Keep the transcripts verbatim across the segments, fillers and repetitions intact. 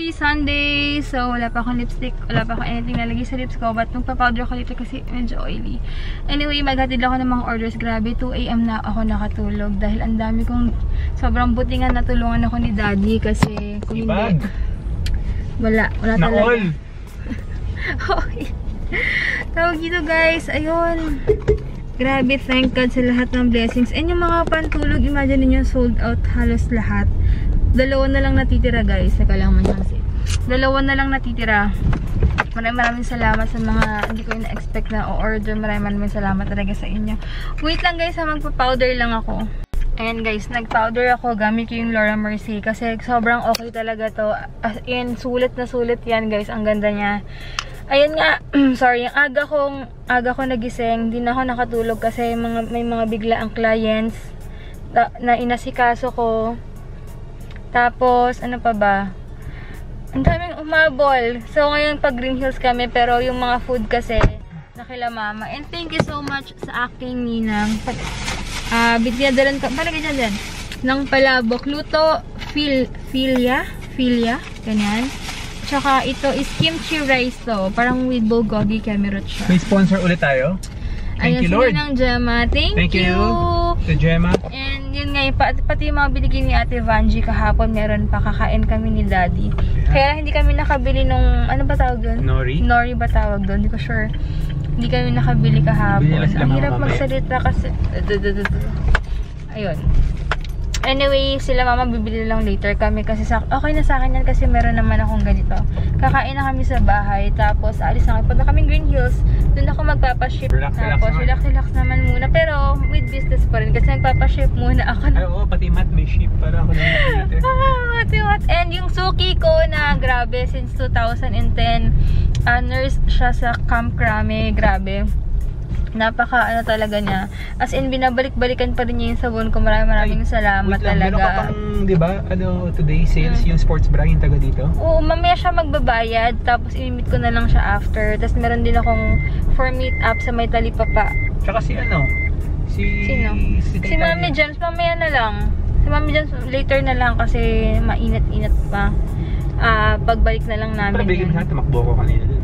Happy Sunday! So, wala pa akong lipstick. Wala pa akong anything nalagay sa lips ko. But magpa-powder ko dito kasi medyo oily. Anyway, maghatid ako ng mga orders. Grabe, two A M na ako nakatulog. Dahil ang dami kong sobrang buti nga natulungan ako ni Daddy. Kasi kung hindi... Wala. Wala talaga. Na-all! Okay. Tawag dito guys. Ayun. Grabe, thank God sa lahat ng blessings. And yung mga pantulog, imagine niyo sold out halos lahat. Dalawa na lang natitira guys. Teka lang man kasi. Dalawa na lang natitira. Maraming maraming salamat sa mga hindi ko na-expect na o-order. Maraming maraming salamat talaga sa inyo. Wait lang guys ha, magpa-powder lang ako. Ayan guys, nag-powder ako. Gamit ko yung Laura Mercier kasi sobrang okay talaga to. As in, sulit na sulit yan guys. Ang ganda niya. Ayun nga, sorry, yung aga kong, aga ko nagising. Hindi na ako nakatulog kasi mga, may mga bigla ang clients na, na inasikaso ko. Tapos, ano pa ba? Ang daming umabol. So, ngayon pag Green Hills kami, pero yung mga food kasi, nakila mama. And thank you so much sa aking ninang. Ah, uh, binadalan ka, parang ganyan din. Ng palabok. Luto, fil, filia, filia, ganyan. Tsaka ito is kimchi rice to. Parang with bulgogi camerot siya. May sponsor ulit tayo. Thank Ayun, you, Lord. Ayun, Gemma. Thank, Thank you. you. To Gemma. And yun nga, pati, pati yung mga binigay ni Ate Vanji kahapon, meron pa, kakain kami ni Daddy. Yeah. Kaya hindi kami nakabili nung, ano ba tawag doon? Nori? Nori ba tawag doon? Hindi ko sure. Hindi kami nakabili kahapon. Ang hirap magsalita kasi... Ayun. Anyway, sila mama bibili lang later kami kasi sa, okay na sa akin yan kasi meron naman akong ganito. Kakain na kami sa bahay, tapos alis na kami. Punta kami Green Hills, doon ako magpapaship. Relax, tapos relax, relax naman muna. Pero with business pa rin kasi nagpapaship muna ako. Ay, oo, pati mat may ship para ako naman dito. Ah, pati mat. And yung suki ko na grabe since two thousand ten, uh, nurse siya sa Camp Crame, grabe. Napaka ano talaga niya. As in, binabalik-balikan pa rin niya yung sabon ko. Maraming maraming salamat wait lang, talaga. Meron ka pang, di ba, ano, today sales, hmm. yung sports bra, yung taga dito? Oo, mamaya siya magbabayad. Tapos, i-meet ko na lang siya after. Tapos, meron din akong for meet up sa may talipapa. Tsaka si ano? Si... Sino? Si, si Mami James, mamaya na lang. Si Mami James, later na lang kasi mainit-init pa. Ah, uh, pagbalik na lang namin. Pero bigyan mo siya, tumakbo ko kanina dun.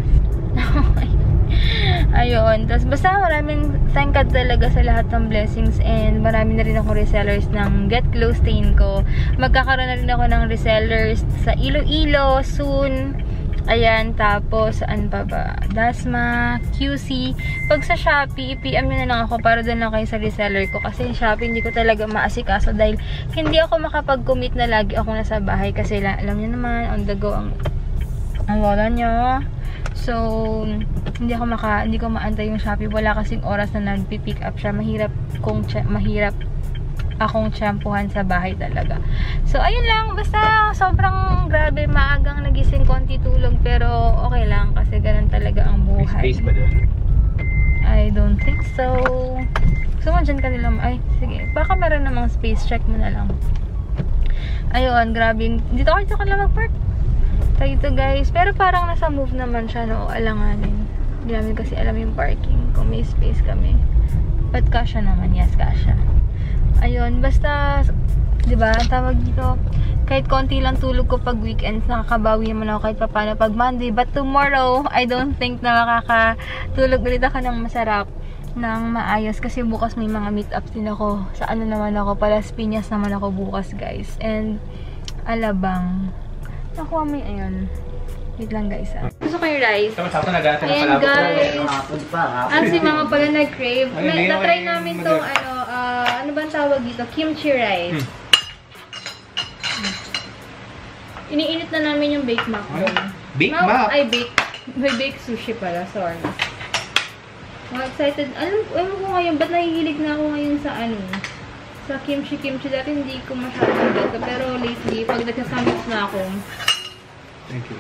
Ayun, tapos basta maraming thank God talaga sa lahat ng blessings and marami na rin ako resellers ng Get Glow Stain ko. Magkakaroon na rin ako ng resellers sa Iloilo soon. Ayan, tapos saan pa ba? Dasma, Q C. Pag sa Shopee, i-P M nyo na lang ako para doon lang kayo sa reseller ko. Kasi Shopee hindi ko talaga maasikaso dahil hindi ako makapag-commit na lagi ako nasa bahay kasi alam nyo naman, on the go ang, ang lola nyo. So, hindi ako maka, hindi ko maantay yung Shopee. Wala kasing oras na nagpi-pick up siya. Mahirap kung mahirap akong tiyempuhan sa bahay talaga. So, ayun lang. Basta, sobrang grabe. Maagang nagising konti tulog. Pero, okay lang. Kasi ganun talaga ang buhay. May space ba doon? I don't think so. So, dyan ka nila. Ay, sige. Baka meron namang space. Check mo na lang. Ayun, grabe. Dito ako, dito ka lang mag-park. Ito guys, pero parang nasa move naman siya, no, alanganin. Hindi namin kasi alam yung parking, kung may space kami. But kasha naman, yes, kasha. Ayun, basta, diba, tawag dito, kahit konti lang tulog ko pag weekends, nakakabawi naman ako kahit papano pag Monday. But tomorrow, I don't think na makakatulog ulit ako ng masarap, ng maayos. Kasi bukas may mga meetups din ako. Sa ano naman ako, Palas Piñas naman ako bukas, guys. And, Alabang. Nakuha mo yung ayun. Wait lang guys ah. Gusto ko yung rice. Ayan guys. Ang si mama pala nag-crave. Na-try namin tong ano, uh, ano bang tawag dito? Kimchi rice. Hmm. Iniinit na namin yung bake mac. Bake mac? Ay, bake. May bake sushi pala. Sorry. Mga excited. Alam, alam ko ngayon, ba't nahihilig na ako ngayon sa ano? Sa kimchi-kimchi. Dati hindi ko masyadong beto. Pero lately, pag nagkasamits na ako. Thank you.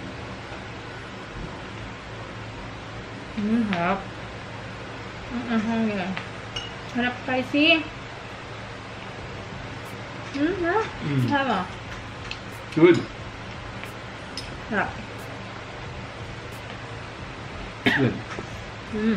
Hmm, harap. Ang ahang yan. Harap spicy. Hmm, ha? Mm. Tama. Good. Harap. Good. Hmm.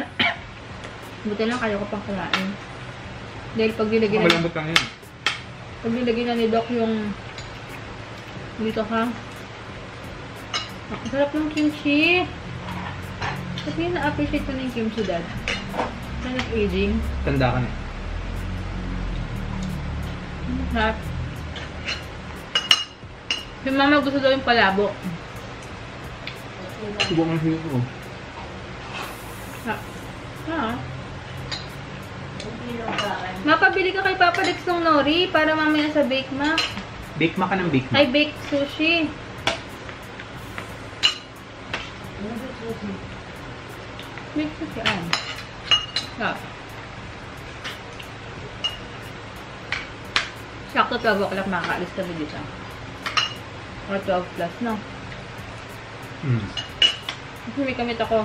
Buti lang kaya ko pang kumain. Dahil pag nilagyan malambot lang yun. Pag nilagay na ni Doc yung dito ka. Ang sarap ng kimchi. Kasi na-appreciate ko na yung kimchi, Dad. Kind of aging. Tanda ka na. Sarap. Yung mama gusto daw yung palabok. Subok ng sino ko. Ha? Ha? Mapabili ka kay Papa Dex ng nori para mamaya sa Bake Mac. Bake Mac ka ng Bake Mac. Ay, bake sushi. Bake sushi, ah. Ah. Sakto twelve o'clock makakaalis kami dito. Or twelve plus, no? Hmm. Kasi may kamit ako.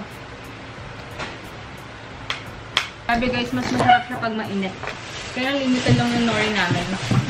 Sabi guys, mas masarap siya pag mainit. Kaya limited lang yung nori namin.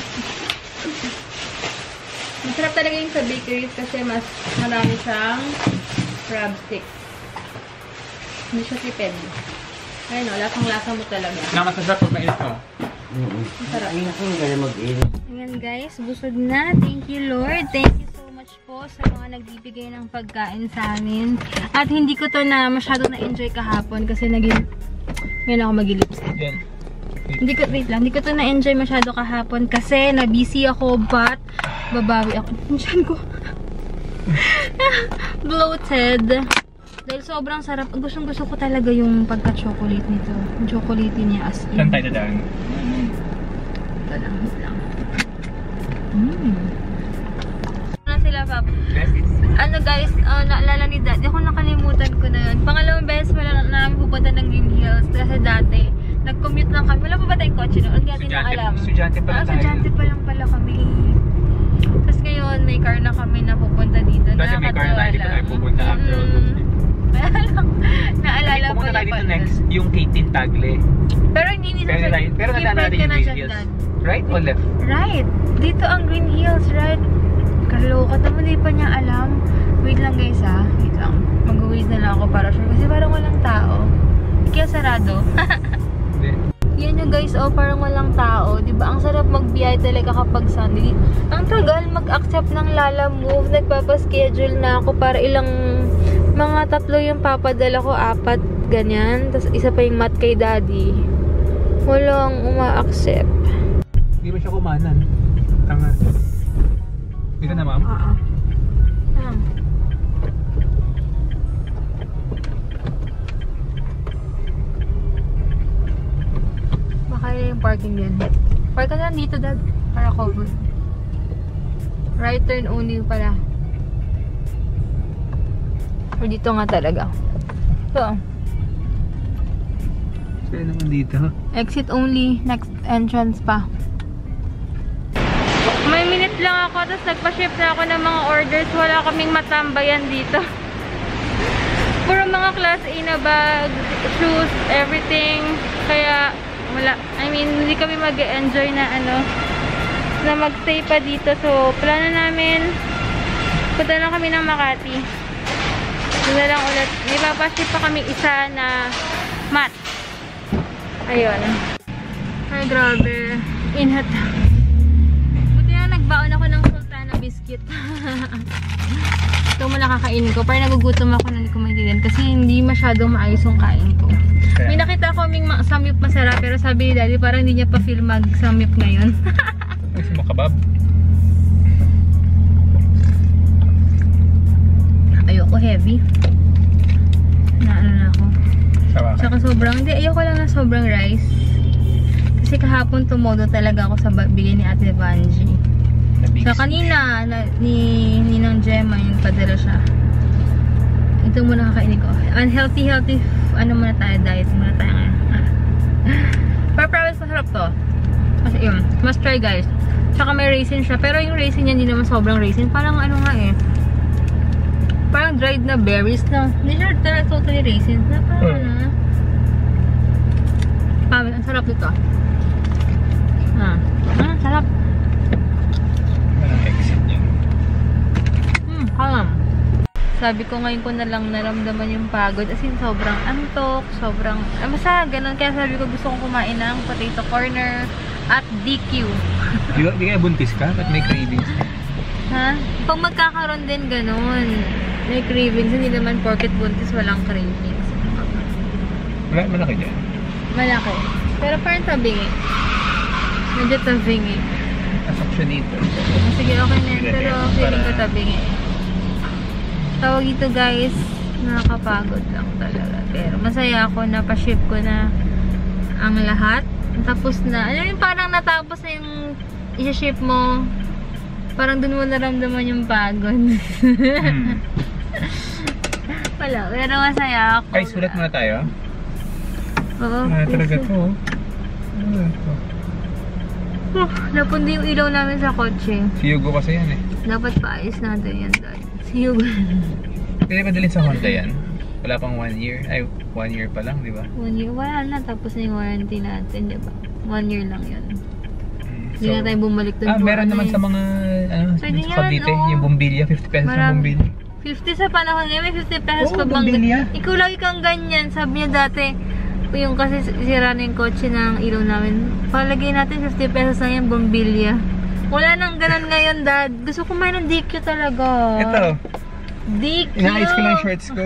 Masarap talaga yung sa bakeries kasi mas marami siyang crab sticks. Hindi siya tipid. Ayun o, lasang-lasa mo talaga. Na masasarap pag mainit ko. Masarap. Ay, naku, gano'n mag-init. Ayan guys, busog na. Thank you Lord. Thank you so much po sa mga nagbibigay ng pagkain sa amin. At hindi ko to na masyado na-enjoy kahapon kasi naging... Ngayon ako mag-lipstick. Yan. Hindi ko, wait lang, hindi ko to na-enjoy masyado kahapon kasi na-busy ako but babawi ako. Diyan ko. Bloated. Dahil sobrang sarap. Gustong gusto ko talaga yung pagka-chocolate nito. Yung chocolate niya as in. Saan tayo dadaan? Ito lang, ito lang. Mm. Ano sila, Pap? Ano guys, uh, naalala ni Dad, ako nakalimutan ko na yun. Pangalawang beses pala na namin pupunta ng Green Hills kasi dati, nag-commute lang kami. Wala pa ba tayong kotse noon? Hindi natin na alam. Estudyante pa lang Ah, tayo. estudyante pa lang pala kami. Tapos ngayon, may car na kami na pupunta dito. Dati may car na tayo, dito tayo pupunta after all of it. Naalala Pumunta pala tayo dito pala. next, yung eighteen Tagle. Pero hindi nito Pero sa... pero nadaan natin yung Green Hills. Right or left? Right. Dito ang Green Hills, right? Kaloka naman, di pa niya alam. Wait lang guys ha. Wait lang. Mag-wait na lang ako para sure. Kasi parang walang tao. Kaya sarado. Hindi. Yan yung guys, oh, parang walang tao. Diba? Ang sarap mag-biyay talaga kapag Sunday. Ang tagal mag-accept ng Lala Move. Nagpapaschedule na ako para ilang mga tatlo yung papadala ko. Apat, ganyan. Tapos isa pa yung mat kay Daddy. Walang uma-accept. Hindi ba siya kumanan? Tanga. Dito na, ma'am? Oo. Ah. Baka yung parking din. Park ka na lang dito, Dad. Para cover. Right turn only pala. Or dito nga talaga. So, Kaya naman dito. exit only. Next entrance pa. May minute lang ako, tapos nagpa-ship na ako ng mga orders. Wala kaming matambayan dito. Puro mga class A na bag, shoes, everything. Kaya, wala. I mean, hindi kami mag-enjoy na ano, na magstay pa dito. So, plano namin, punta lang kami ng Makati. Doon na lang ulit. May papaship pa kami isa na mat. Ayun. Ay, grabe. Inhat. Nagbaon ako ng sultana biscuit. Ito muna kakainin ko. Parang nagugutom ako na hindi ko maintindihan kasi hindi masyadong maayos yung kain ko. Okay. May nakita ko kaming samyup masarap pero sabi ni Daddy parang hindi niya pa feel mag-samyup ngayon. Ay, sumakabab. Ayoko heavy. Na ano na ako. Sawa ka. Saka sobrang, hindi, ayoko lang na sobrang rice. Kasi kahapon tumodo talaga ako sa bigay ni Ate Vanji. So kanina, na, ni Ninang Gemma, yung padala siya. Ito muna kakainin ko. Unhealthy, healthy, ano muna tayo, diet muna tayo ngayon. Pero promise, masarap to. Kasi yun, must try guys. Tsaka may raisin siya, pero yung raisin niya hindi naman sobrang raisin. Parang ano nga eh. Parang dried na berries na. Hindi siya talaga totally raisin. Na parang Hmm. ano. Promise, ang sarap nito. Ah, ah sarap. Kalam. So, Sabi ko ngayon ko na lang naramdaman yung pagod. As in, sobrang antok, sobrang, ah, basta ganun. Kaya sabi ko gusto kong kumain ng potato corner at D Q. Di, di kaya buntis ka? Ba't may cravings ka? Ha? Pag magkakaroon din ganun, may cravings. Hindi naman porket buntis, walang cravings. Wala, malaki dyan. Malaki. Pero parang tabingi. Medyo tabingi. Affectionator. Sige, okay na yun. Pero feeling ko tabingi. Tawag ito guys, nakakapagod lang talaga. Pero masaya ako na pa-ship ko na ang lahat. Tapos na, alam yung parang natapos na yung i-ship mo. Parang dun mo naramdaman yung pagod. Hmm. Wala, pero masaya ako. Ay, sulat muna tayo. Oo. Ah, talaga to. Ano to? Oh, napundi yung ilaw namin sa kotse. Si Hugo kasi yan eh. Dapat paayos natin yan, Dad. Si Hugo. Pwede ba dalhin sa Honda yan? Wala pang one year. Ay, one year pa lang, di ba? One year. Wala na. Tapos na yung warranty natin, di ba? One year lang yun. Hindi So, na tayo bumalik dun. ah, meron naman eh. sa mga, ano, Pwede sa yan, Cavite, oo. yung bumbilya, fifty pesos Marami. ng bumbilya. fifty sa panahon ngayon. May fifty pesos Oo, ka bang... bumbilya. Ikaw lagi kang ganyan. Sabi niya dati, yung kasi sira na yung kotse ng ilaw namin. Palagay natin fifty pesos na yung bumbilya. Wala nang ganun ngayon, Dad. Gusto ko kumain ng D Q talaga. Ito, D Q. inaayos ko lang shorts ko.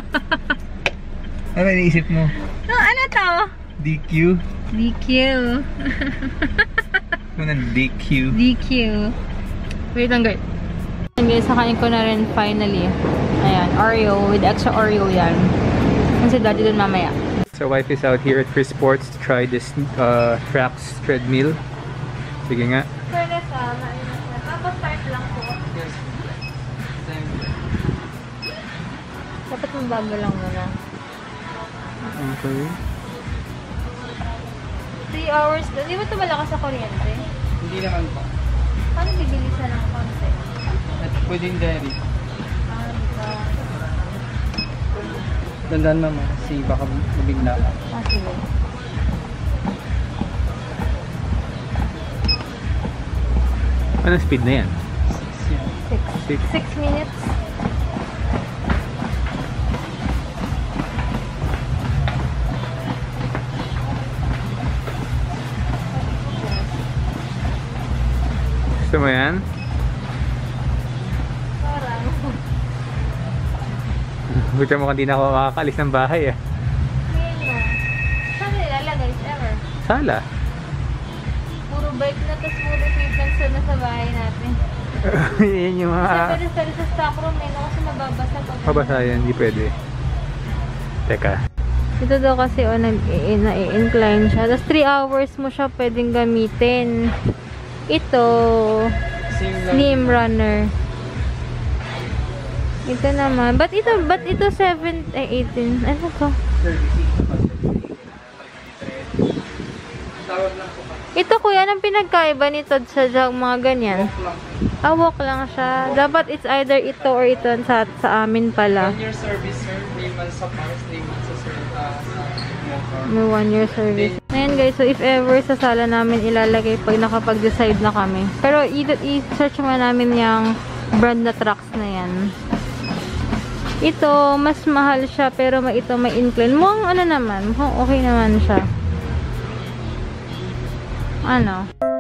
Ano iniisip mo? No, ano to? D Q? D Q. Ano ng D Q? D Q. Wait lang guys. Ayan guys, nakain ko na rin finally. Ayan, Oreo. With extra Oreo yan. Kasi daddy dun mamaya. So wife is out here at Chris Sports to try this uh, Trax treadmill. Sige nga. Pwede sa, tapos start lang po. Yes. Dapat mabago lang muna. Okay. three hours. Di ba ito malakas sa kuryente? Hindi naman pa. Paano bibilisan ng konti? At pwedeng dairy. Ah, dito. Tandaan mama kasi baka mabigla ka. Ah, sige. Anong speed na yan? Six. Six. Six minutes. Gusto mo yan? Parang. Gusto mo hindi na ako makakalis ng bahay ah. Ngayon na. Saan nilalagay? Ever? Sala. Puro bike na, tapos puro equipment na sa bahay natin. Yan yung mga... Pero pero sa stock room eh, no? Kasi mababasa pag... Mabasa yan, hindi pwede. Teka. Ito daw kasi oh, nag-i-incline siya. Tapos three hours mo siya pwedeng gamitin. Ito, Slim Runner. Ito naman. Ba't ito, ba't ito seven, eh, eighteen? Ano to? Ito kuya, anong pinagkaiba nito sa mga ganyan? Ah, walk lang siya. Dapat it's either ito or ito sa, sa amin pala. One year service, sir. three months sa Paris, three months sa sir, uh, sa motor. May one year service. Ngayon guys, so if ever sa sala namin ilalagay pag nakapag-decide na kami. Pero i-search mo namin yung brand na trucks na yan. Ito, mas mahal siya pero may ito may incline. Mukhang ano naman, mukhang okay naman siya. Ano?